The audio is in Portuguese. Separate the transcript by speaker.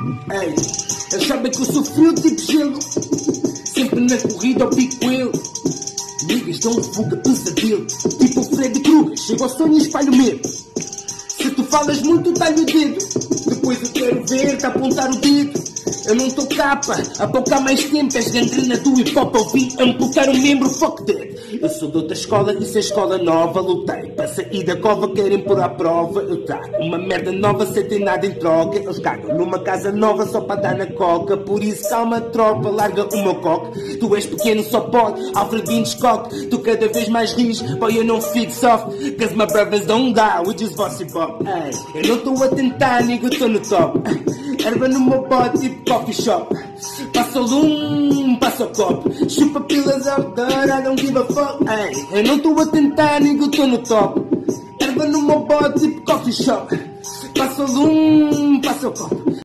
Speaker 1: Ei, eles sabem que eu sou frio tipo gelo. Sempre na corrida ao pico eu. Niggas dão fuga, pesadelo. Tipo o Freddy Krueger, chego ao sonho e espalho medo. Se tu falas muito, talho o dedo. Depois eu quero ver-te apontar o dedo. Eu não tô capa, há pouco há mais tempo. És gangrena do hip-hop, ouvi amputar um membro, fuck that. Eu sou de outra escola, isso é escola nova. Lutei para sair da cova, querem pôr à prova. Eu trago uma merda nova, sem ter nada em troca. Eles cagam numa casa nova só para dar na coca. Por isso calma tropa, larga o meu coque. Tu és pequeno, só pode, Alfredinho Scott. Tu cada vez mais ris, boy eu não fico soft. Cause my brothers don't die, we just bossy pop. Eu não estou a tentar, nigga, eu tô no top. Erva no meu bote, tipo coffee shop. Passa o lume, passa o copo. Chupa pilas out there, I don't give a fuck. Eu não estou a tentar, nigga, eu tô no top. Erva no meu bote, tipo coffee shop. Passa o lume, passa o copo.